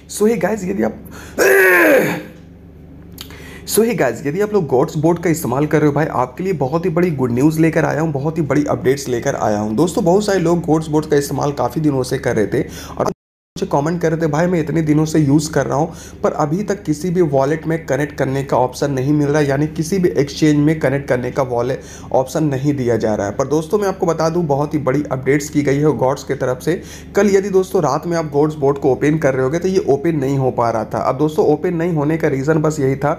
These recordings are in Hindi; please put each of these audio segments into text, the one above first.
सो हे गाइस यदि आप लोग गॉड्स बोट का इस्तेमाल कर रहे हो भाई, आपके लिए बहुत ही बड़ी गुड न्यूज़ लेकर आया हूँ, बहुत ही बड़ी अपडेट्स लेकर आया हूँ। दोस्तों बहुत सारे लोग गॉड्स बोट का इस्तेमाल काफ़ी दिनों से कर रहे थे और मुझे कमेंट कर रहे थे भाई मैं इतने दिनों से यूज़ कर रहा हूँ पर अभी तक किसी भी वॉलेट में कनेक्ट करने का ऑप्शन नहीं मिल रहा है, यानी किसी भी एक्सचेंज में कनेक्ट करने का वॉलेट ऑप्शन नहीं दिया जा रहा है। पर दोस्तों मैं आपको बता दूं बहुत ही बड़ी अपडेट्स की गई है गॉड्स की तरफ से। कल यदि दोस्तों रात में आप गॉड्स बोट को ओपन कर रहे होगे तो ये ओपन नहीं हो पा रहा था। अब दोस्तों ओपन नहीं होने का रीज़न बस यही था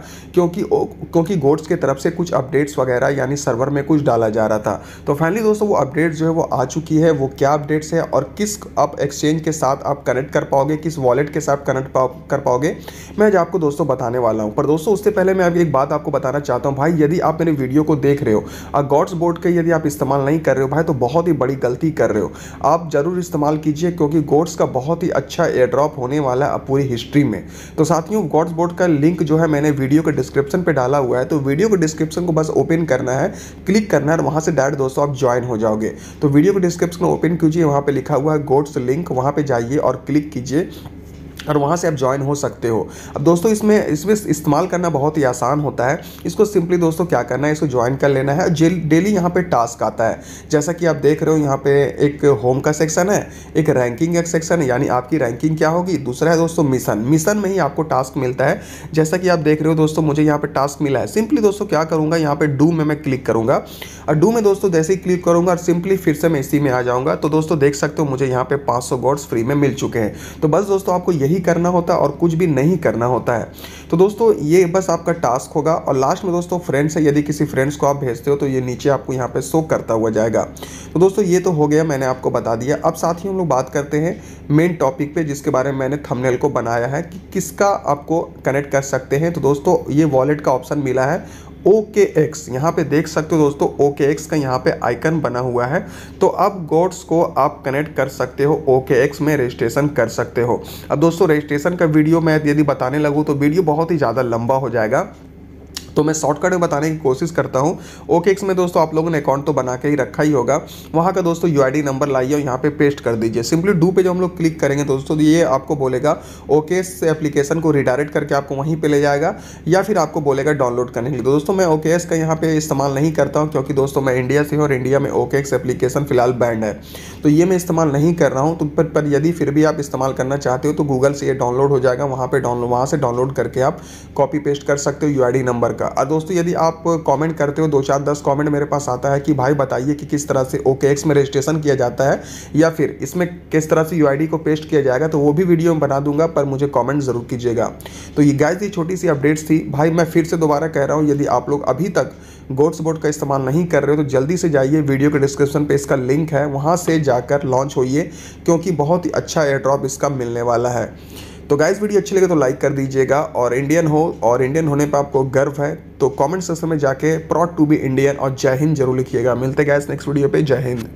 क्योंकि गॉड्स की तरफ से कुछ अपडेट्स वगैरह यानी सर्वर में कुछ डाला जा रहा था। तो फाइनली दोस्तों वो अपडेट जो है वो आ चुकी है। वो क्या अपडेट्स है और किस आप एक्सचेंज के साथ आप कनेक्ट कर पाओगे, किस वॉलेट के साथ कनेक्ट कर पाओगे, मैं आज आपको दोस्तों बताने वाला हूं। पर दोस्तों उससे पहले मैं अभी एक बात आपको बताना चाहता हूं भाई, यदि आप मेरे वीडियो को देख रहे हो और गॉड्स बोट का यदि आप इस्तेमाल नहीं कर रहे हो भाई तो बहुत ही बड़ी गलती कर रहे हो। आप जरूर इस्तेमाल कीजिए क्योंकि गॉड्स का बहुत ही अच्छा एयर ड्रॉप होने वाला है पूरी हिस्ट्री में। तो साथियों गॉड्स बोट का लिंक जो है मैंने वीडियो के डिस्क्रिप्शन पे डाला हुआ है, तो वीडियो के डिस्क्रिप्शन को बस ओपन करना है, क्लिक करना है और वहां से डायरेक्ट दोस्तों आप ज्वाइन हो जाओगे। तो वीडियो के डिस्क्रिप्शन ओपन कीजिए, वहां पे लिखा हुआ है गॉड्स लिंक, वहां पे जाइए और क्लिक कीजिए और वहाँ से आप ज्वाइन हो सकते हो। अब दोस्तों इसमें इस्तेमाल करना बहुत ही आसान होता है। इसको सिंपली दोस्तों क्या करना है, इसको ज्वाइन कर लेना है। डेली यहाँ पे टास्क आता है, जैसा कि आप देख रहे हो यहाँ पे एक होम का सेक्शन है, एक रैंकिंग एक सेक्शन है, यानी आपकी रैंकिंग क्या होगी। दूसरा है दोस्तों मिशन में ही आपको टास्क मिलता है। जैसा कि आप देख रहे हो दोस्तों मुझे यहाँ पे टास्क मिला है। सिंपली दोस्तों क्या करूँगा, यहाँ पे डू में मैं क्लिक करूँगा और डू में दोस्तों जैसे ही क्लिक करूँगा और सिंपली फिर से मैं इसी में आ जाऊँगा। तो दोस्तों देख सकते हो मुझे यहाँ पे 500 गॉड्स फ्री में मिल चुके हैं। तो बस दोस्तों आपको यही करना होता है और कुछ भी नहीं करना होता है। तो दोस्तों ये बस आपका टास्क होगा और लास्ट में दोस्तों फ्रेंड्स है, यदि किसी फ्रेंड्स को आप भेजते हो तो ये नीचे आपको यहाँ पे शो करता हुआ जाएगा। तो दोस्तों ये तो हो गया, मैंने आपको बता दिया। अब साथ ही हम लोग बात करते हैं मेन टॉपिक पे जिसके बारे में मैंने थंबनेल को बनाया है कि किसका आपको कनेक्ट कर सकते हैं। तो दोस्तों ये वॉलेट का ऑप्शन मिला है OKX, यहाँ पे देख सकते हो दोस्तों OKX का यहाँ पे आइकन बना हुआ है। तो अब गॉड्स को आप कनेक्ट कर सकते हो, OKX में रजिस्ट्रेशन कर सकते हो। अब दोस्तों रजिस्ट्रेशन का वीडियो मैं यदि बताने लगूँ तो वीडियो बहुत ही ज़्यादा लंबा हो जाएगा, तो मैं शॉर्टकट में बताने की कोशिश करता हूँ। OKX में दोस्तों आप लोगों ने अकाउंट तो बना के ही रखा ही होगा, वहाँ का दोस्तों UID नंबर लाइए और यहाँ पे पेस्ट कर दीजिए। सिंपली डू पे जो हम लोग क्लिक करेंगे दोस्तों ये आपको बोलेगा OKX एप्लीकेशन को रिडायरेक्ट करके आपको वहीं पे ले जाएगा या फिर आपको बोलेगा डाउनलोड करने के लिए। तो दोस्तों मैं OKX का यहाँ पे इस्तेमाल नहीं करता हूँ क्योंकि दोस्तों मैं इंडिया से हूँ और इंडिया में OKX एप्लीकेशन फिलहाल बैंड है, तो ये मैं इस्तेमाल नहीं कर रहा हूँ। तो पर यदि फिर भी आप इस्तेमाल करना चाहते हो तो गूगल से ये डाउनलोड हो जाएगा, वहाँ से डाउनलोड करके आप कॉपी पेस्ट कर सकते हो UID नंबर का। और दोस्तों यदि आप कमेंट करते हो 2 4 10 कमेंट मेरे पास आता है कि भाई बताइए कि किस तरह से OKX में रजिस्ट्रेशन किया जाता है या फिर इसमें किस तरह से UID को पेस्ट किया जाएगा, तो वो भी वीडियो में बना दूंगा, पर मुझे कमेंट जरूर कीजिएगा। तो ये गाइस ये छोटी सी अपडेट्स थी भाई। मैं फिर से दोबारा कह रहा हूँ यदि आप लोग अभी तक गॉड्स बोट का इस्तेमाल नहीं कर रहे हो तो जल्दी से जाइए, वीडियो के डिस्क्रिप्शन पे इसका लिंक है, वहाँ से जाकर लॉन्च होइए क्योंकि बहुत ही अच्छा एयर ड्रॉप इसका मिलने वाला है। तो गाइस वीडियो अच्छी लगे तो लाइक कर दीजिएगा और इंडियन हो और इंडियन होने पर आपको गर्व है तो कमेंट सेक्शन में जाके प्राउड टू बी इंडियन और जय हिंद जरूर लिखिएगा। मिलते गाइस नेक्स्ट वीडियो पे, जय हिंद।